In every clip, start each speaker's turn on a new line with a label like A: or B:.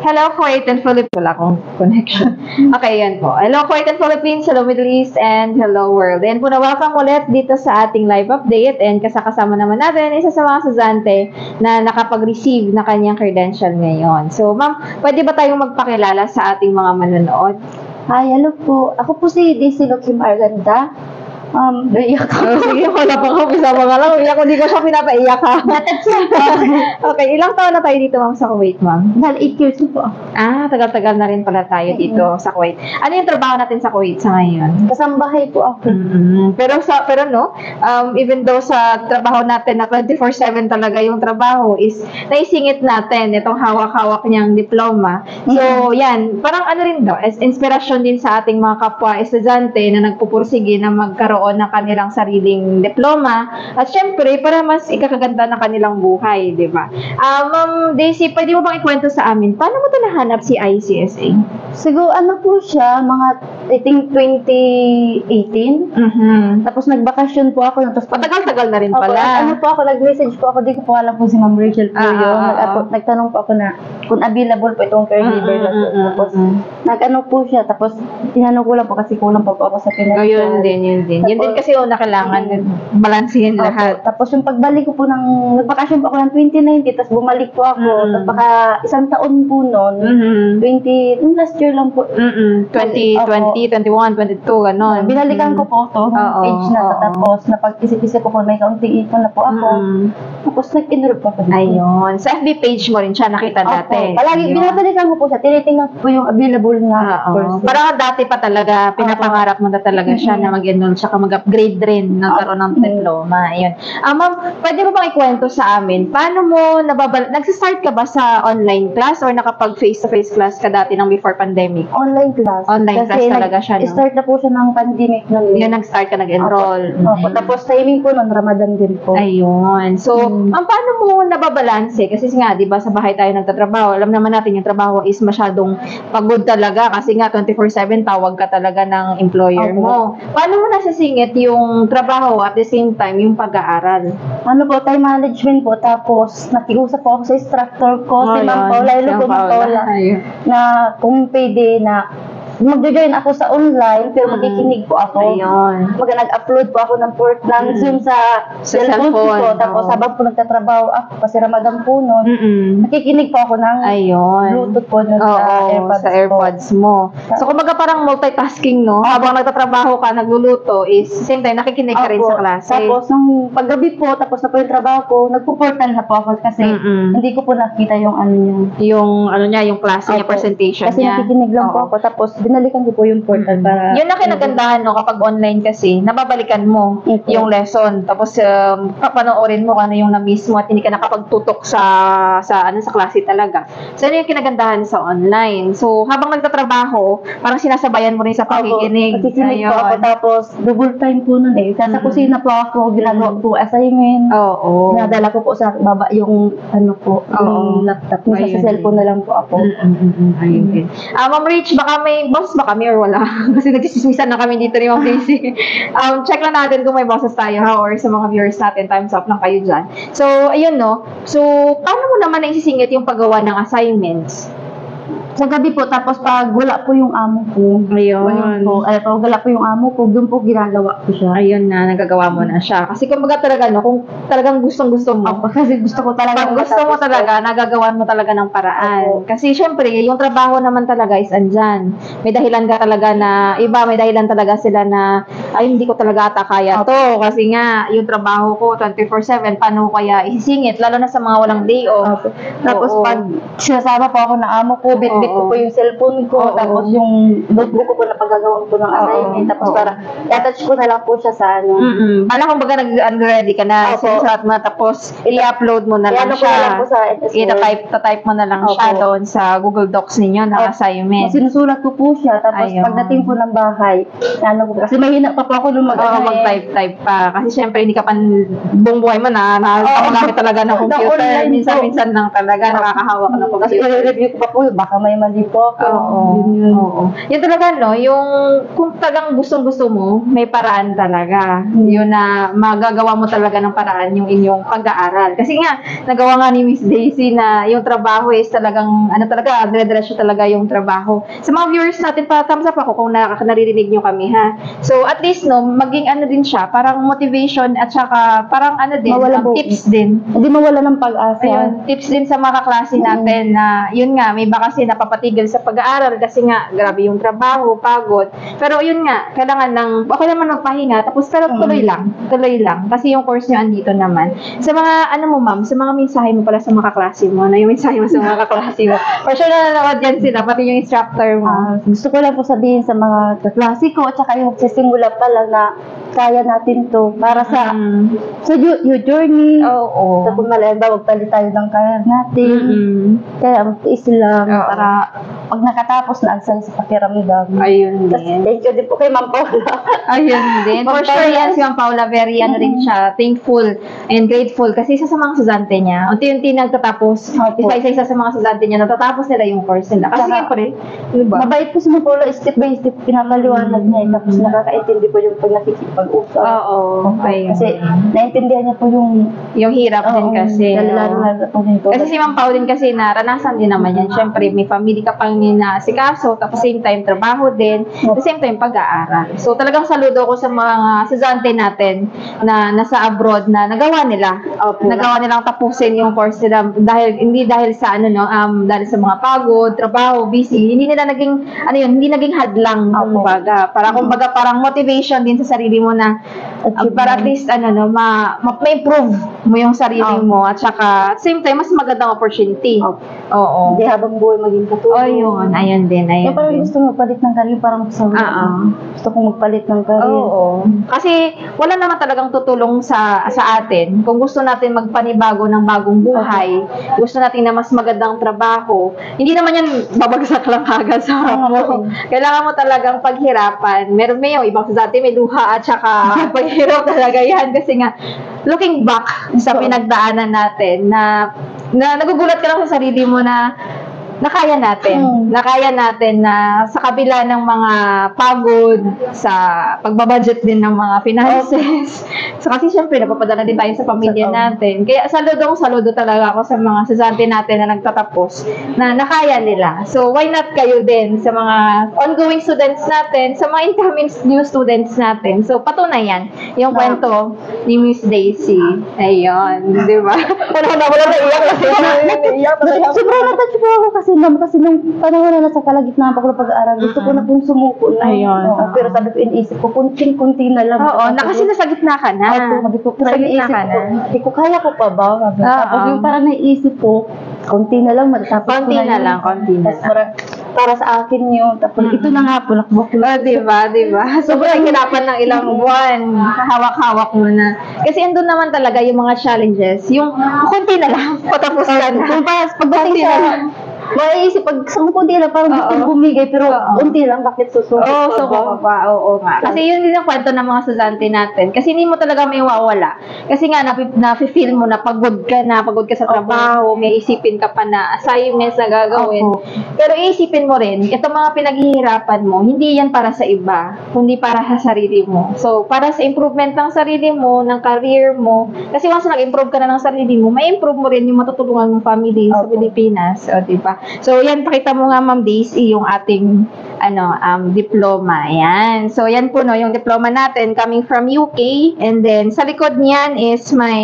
A: Hello, Kuwait and Philippines. Wala akong connection. Okay, yan po. Hello, Kuwait and Philippines. Hello, Middle East. And hello, world. And po na welcome ulit dito sa ating live update. And kasama naman natin isa sa mga estudyante na nakapag-receive na kanyang credential ngayon. So, ma'am, pwede ba tayong magpakilala sa ating mga manonood?
B: Hi, hello po. Ako po si DC Kim Arganda. Naiyak ako.
A: Sige, wala pa ako. Isama nga lang. Iyak ko, di ko siya pinapaiyak ha. Okay, ilang taon na tayo dito, ma'am, sa Kuwait, ma'am?
B: 8 years po ako.
A: Tagal-tagal na rin pala tayo dito sa Kuwait. Ano yung trabaho natin sa Kuwait sa ngayon?
B: Kasambahay po ako.
A: Pero no, even though sa trabaho natin na 24/7 talaga yung trabaho is naisingit natin itong hawak-hawak niyang diploma. So, yan, parang ano rin daw, as inspirasyon din sa ating mga kapwa estudyante na nagpupursige na magkaroon ng kanilang sariling diploma at syempre para mas ikakaganda na kanilang buhay, di ba? Ma'am Daisy, pwede mo bang ikwento sa amin paano mo ito nahanap si ICSA?
B: Siguro ano po siya, mga I think 2018. Tapos nagbakasyon po ako. Tapos
A: matagal-tagal na rin pala.
B: Ano po ako, nag-message po ako, di ko po alam kung si Ma'am Reshell po yun. Nagtanong po ako na kung available po itong caregiver na po. Tapos nag-ano po siya, tapos tinanong ko lang po kasi kulang pa po ako sa pinag-
A: yun din. Yun din kasi na kailangan balansehin lahat.
B: Tapos yung pagbalik ko po nagbakasyon po ako ng 2019, tapos bumalik po ako. Tapos baka isang taon po noon, last year lang po.
A: 2020, 21, 22, gano'n.
B: Binalikan ko po ito, page na to. Tapos napag-isip-isip ko po, may kaunting ipon na po ako. Tapos nag-enroll po ako dito.
A: Ayun. Sa FB page mo rin siya nakita dati.
B: Palagi, binabalikan ko po siya. Tinitingnan ko po yung available na course.
A: Parang dati pa talaga, pinapangarap mo na talaga siya na mag-enroll, tsaka mag-upgrade rin, nagkaroon ng diploma. Ayun. Ma'am, pwede mo bang ikwento sa amin, paano mo nagsistart ka ba sa online class or nakapag face-to-face class ka dati ng before pandemic?
B: Online class.
A: Online class talaga siya, no?
B: Start na po siya ng pandemic nun.
A: Yun, nag-start ka, nag-enroll.
B: Tapos timing po nun, Ramadan din po.
A: Ayun. So, paano mo nababalanse? Kasi nga, di ba, sa bahay tayo nagtatrabaho. Alam naman natin yung trabaho is masyadong pagod talaga kasi nga 24/7 tawag ka talaga ng employer mo. Paano mo nasisingit yung trabaho at the same time yung pag-aaral?
B: Ano po, time management po. Tapos, nakiusap po ako sa instructor ko, si Ma'am Paula, na kung pwede na mag-join ako sa online, pero makikinig po ako.
A: Ayun.
B: Nag-upload po ako ng Zoom sa cellphone ko. Tapos habang po nagtatrabaho ako, kasi Ramadan po noon, nakikinig po ako ng Bluetooth po nun
A: sa AirPods mo. So, kumbaga parang multitasking, no? Habang nagtatrabaho ka, nagluluto, is same time, nakikinig ka rin sa klase.
B: Tapos, nung paggabi po, tapos na po yung trabaho ko, nagpo-portal na po ako kasi hindi ko po nakita yung
A: yung klase niya, presentation
B: kasi
A: niya.
B: Kasi nakikinig lang po ako. Tapos, binalikan ko po yung portal para...
A: Yun na kinagandahan, no? Kapag online kasi, nababalikan mo yung lesson. Tapos, papanoorin mo kung ano yung na-miss mo at hindi ka nakapagtutok sa klase talaga. So, yun yung kinagandahan sa online. So, habang nagtatrabaho, parang sinasabayan mo rin sa pakikinig.
B: Pakikinig po ako. Tapos, double time po nun eh. Sa kusina po ako, ginagawa po assignment. Nadala ko po sa baba yung yung laptop. Sa cellphone na lang po ako.
A: Ayun. Ma'am Rich, baka may boss ba kami or wala? Kasi nagsisimisan na kami dito ni Ma'am Daisy. Check lang natin kung may bosses tayo ha, or sa mga viewers natin, time's up lang kayo dyan. So, ayun no. So, paano mo naman naisisingit yung paggawa ng assignments?
B: Sa gabi po, tapos pag wala po yung amo ko.
A: Ayun.
B: Pag wala po yung amo ko, doon po ginagawa ko siya.
A: Ayun na, nagagawa mo na siya. Kasi kumbaga talaga, no, kung talagang gustong-gusto mo.
B: Kasi gusto ko talaga.
A: Pag gusto mo talaga, nagagawan mo talaga ng paraan. Kasi syempre, yung trabaho naman talaga is andyan. May dahilan ka talaga na, may dahilan talaga sila na, hindi ko talaga ata kaya to. Kasi nga, yung trabaho ko, 24/7, paano ko kaya isisingit? Lalo na sa mga walang day off.
B: Tapos pag sinasama po ako na amo ko, bitbit ko po yung cellphone ko, tapos yung notebook ko po na paggagawa ko ng assignment, tapos para i-attach ko na lang po siya sa
A: Paano kung baga nag-ready ka na, sinusulat mo, tapos i-upload mo na lang siya. I-type mo na lang siya doon sa Google Docs ninyo na assignment.
B: Sinusulat ko po siya, tapos pagdating po ng bahay, kasi mahina pa po ako nung
A: mag-type pa. Kasi syempre, hindi ka pa buong buhay mo na nakagamit talaga ng computer. Minsan-minsan lang talaga nakakahawak na computer.
B: Kasi i-review ko pa po, baka may mali po ako.
A: Oo.
B: Yun.
A: Oo. Yun talaga, no? Yung kung talagang gustong-gusto mo, may paraan talaga. Yun na magagawa mo talaga ng paraan yung inyong pag-aaral. Kasi nga, nagawa nga ni Miss Daisy na yung trabaho is talagang, ano talaga, dire-diretso talaga yung trabaho. Sa mga viewers natin, pa thumbs up ako kung naririnig nyo kami, ha? So, at least, no, maging ano din siya, parang motivation at saka parang ano din, tips din.
B: Hindi mawala ng pag-asa.
A: Ayun, tips din sa mga kaklase natin na, yun nga, may iba kasi napapatigil sa pag-aaral kasi nga, grabe yung trabaho, pagod. Pero yun nga, kailangan lang, okay naman magpahinga, tapos pero tuloy lang. Kasi yung course nyo andito naman. Sa mga, ano mo ma'am, sa mga mensahe mo pala sa mga kaklase mo, yung mensahe mo sa mga kaklase mo. For sure na nanonood yan sila, pati yung instructor mo.
B: Gusto ko lang po sabihin sa mga kaklase ko, at saka yung magsisimula pa lang na kaya natin to para sa your journey.
A: Oo.
B: Sa kung malayan ba, magpalit tayo ng kaya natin. Kaya magtiis lang para pag nakatapos na ansay sa pakiramdam.
A: Ayun din.
B: Thank you din po kay Ma'am Paula.
A: Ayun din. For sure yan si Ma'am Paula, very ano rin siya, thankful and grateful kasi isa sa mga estudyante niya, unti-unti nagtatapos, isa sa mga estudyante niya, natatapos nila yung course nila. Kasi siyempre, diba?
B: Mabait po si Ma'am Paula, step by step, pinapaliwanag niya, tapos nakakaintindi po yung pag nakikipag-usap.
A: Oo.
B: Kasi naintindihan niya po yung
A: hirap din kasi.
B: Lalo po nito.
A: Kasi si Ma'am Paula din kasi naranasan din naman yan. Siyempre, may family ka pang ninasikaso, tapos same time trabaho din, at the same time pag-aaral. So talagang saludo ko sa mga estudyante natin na nasa abroad na nagawa nila. Nagawa nilang tapusin yung course nila hindi dahil sa dahil sa mga pagod, trabaho, busy, hindi naging hadlang kumbaga. Kumbaga parang motivation din sa sarili mo na para at least ma-improve mo yung sarili mo at saka at same time mas magandang opportunity. Oo.
B: Hindi habang buhay maging katulong.
A: Ayun din.
B: Yung parang gusto mo magpalit ng career, parang gusto kong magpalit ng career.
A: Oo. Kasi wala naman talagang tutulong sa atin. Kung gusto natin magpanibago ng bagong buhay, gusto natin na mas magandang trabaho, hindi naman yan babagsak lang agad sa harap mo. Kailangan mo talagang paghirapan. Meron yung ibang sa dati may luha at saka paghirap talaga yan. Kasi nga, looking back sa pinagdaanan natin na nagugulat ka lang sa sarili mo na nakaya natin na sa kabila ng mga pagod sa pagbabudget din ng mga finances. So kasi syempre napapadala din tayo sa pamilya natin. Kaya saludo talaga ako sa mga estudyante natin na nagtatapos na nakaya nila. So why not kayo din sa mga ongoing students natin, sa mga incoming new students natin. So patunay yan yung kwento ni Miss Daisy. Ayun, di ba? Wala naiyak kasi.
B: Sobrang natouch po ako kasi nung panahon na nasa kalagitnaan pa ko ng pag-aaral, gusto ko na pong sumuko na. Pero sabi ko, iniisip ko, kunting-kunti na lang.
A: Oo, kasi nasa gitna ka na.
B: Sabi ko, hindi ko kaya ko pa ba? Tapos yung parang naisip ko, konti na lang, matatapos ko na yun.
A: Konti na lang.
B: Para sa akin yun. Tapos ito na nga po, nakbok ko.
A: Diba? Sobrang hirapan ng ilang buwan. Hawak-hawak mo na. Kasi andun naman talaga yung mga challenges. Yung konti na lang, patapos ka na.
B: Pagdating sa maiisip, pag kunti lang, parang gusto bumigay, pero kunti lang, bakit susuko
A: pa? Oo nga. Kasi yun din ang kwento ng mga estudyante natin. Kasi hindi mo talaga may wawala. Kasi nga, nafe-feel mo na pagod ka sa trabaho, may isipin ka pa na assignments na gagawin. Pero iisipin mo rin, itong mga pinaghihirapan mo, hindi yan para sa iba, kundi para sa sarili mo. So, para sa improvement ng sarili mo, ng career mo, kasi once nag-improve ka na ng sarili mo, may improve mo rin yung matutulungan mong family sa Pilipinas. O, diba? So, yan, pakita mo nga, Ma'am Daisy, yung ating, diploma. Yan. So, yan po, yung diploma natin, coming from UK, and then, sa likod niyan is may,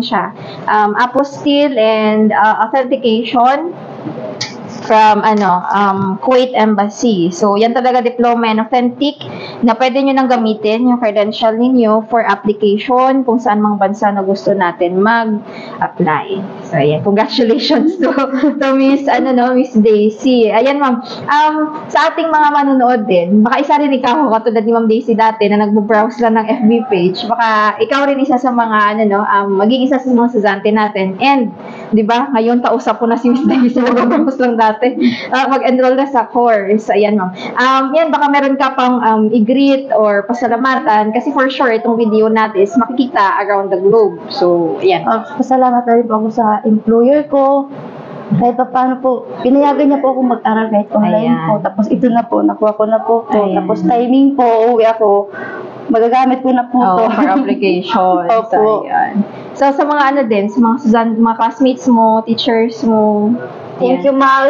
A: apostille and authentication from Kuwait Embassy. So, yan talaga diploma and authentic na pwede nyo nang gamitin yung credential ninyo for application kung saan mang bansa na gusto natin mag-apply. So, ayan. Congratulations to Miss Daisy. Ayan, ma'am. Sa ating mga manonood din, baka isa rin ikaw, katulad ni Ma'am Daisy dati na nagbo-browse lang ng FB page, baka ikaw rin isa sa mga, maging isa sa mga estudyante natin. And, di ba, ngayon kausap ko na si Miss Daisy, nag-browse lang dati. Mag-enroll na sa course. Ayan, ma'am. Yan, baka meron ka pang i-greet or pasalamatan kasi for sure, itong video natin is makikita around the globe. So, ayan.
B: Pasalamat na rin po ako sa employer ko. kahit pa paano po, pinayagan niya po ako mag-aral kahit online
A: Ayan.
B: po. Tapos ito na po, nakuha ko na po to.
A: Ayan.
B: Tapos timing po, uuwi ako. Magagamit ko na po to.
A: Oh, for application.
B: Opo.
A: Ayan. So, sa mga ano din, sa mga classmates mo, teachers mo.
B: Thank you, ma'am.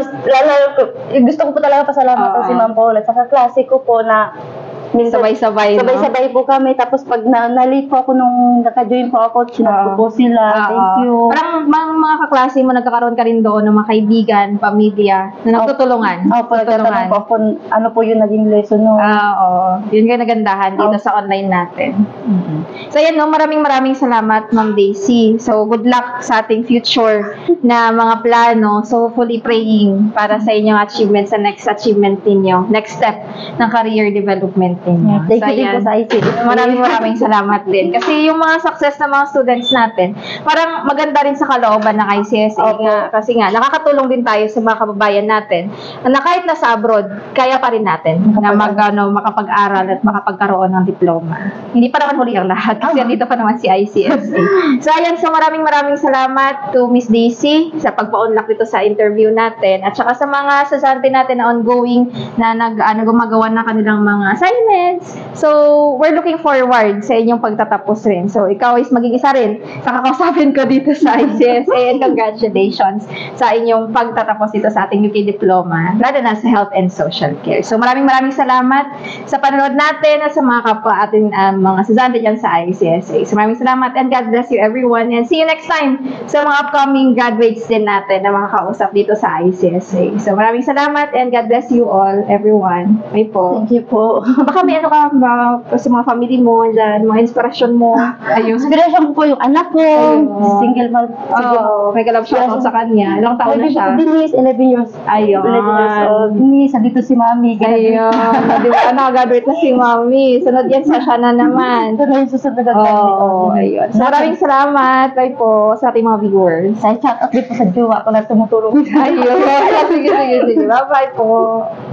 B: Gusto ko po talaga pasalamatan si Ma'am Paula. Saka klase ko po na minsan,
A: Sabay-sabay, no?
B: sabay-sabay po kami. Tapos pag na-late po ako nung naka-join po ako, chinat ko po sila. Thank you.
A: Parang mga kaklase mo, nagkakaroon ka rin doon ng mga kaibigan, pamilya, na nagtutulungan.
B: Opo, nagtatanong po ako kung ano po yung naging lesson no.
A: Oo. Yun yung nagandahan dito sa online natin. So, yan, no? Maraming salamat, Ma'am Daisy. So, good luck sa ating future na mga plano. So, hopefully praying para sa inyong achievement, sa next achievement ninyo, next step ng career development ninyo.
B: Thank you din
A: ayan.
B: po sa ICSA.
A: Maraming salamat din. Kasi yung mga success ng mga students natin, parang maganda rin sa kalooban ng ICSA.
B: Opo.
A: Kasi nga, nakakatulong din tayo sa mga kababayan natin na kahit nasa abroad, kaya pa rin natin na makapag-aral at makapagkaroon ng diploma. Hindi pa naman huli ang lahat kasi dito pa naman si ICSA. So, ayan. So, maraming salamat to Miss Daisy sa pagpa-unlock dito sa interview natin at saka sa mga sasante natin na ongoing na gumagawa na kanilang mga assignments. So, we're looking forward sa inyong pagtatapos rin. So, ikaw is maging isa rin sa kakausapin ko dito sa ICSA and congratulations sa inyong pagtatapos dito sa ating UK diploma, lalo na sa health and social care. So, maraming salamat sa panonood natin at sa mga kapwa ating mga sasante dyan sa ICSA. So, maraming salamat and God bless you everyone and see you next time sa mga upcoming graduates din natin na makakausap dito sa ICSA. So, maraming salamat and God bless you all, everyone. Bye po.
B: Thank you po.
A: Baka may ano ka ba sa mga family mo dyan, mga inspirasyon mo. Ayun.
B: Inspiration ko po yung anak ko. Single mom.
A: May kalab shoutout sa kanya. Ilang taon na siya?
B: Denise, 11 years.
A: Ayun.
B: 11 years old. Denise, dito si Mami.
A: Ayun. Di ba, graduate na si Mami. Sunod yan sa siya na naman.
B: Ito na yung susunod na
A: Ayun. So, maraming salamat. Bye po sa ating mga viewers.
B: Sa chat at din po sa jowa ko na tumutulong.
A: Ayun. Sige. Bye-bye po.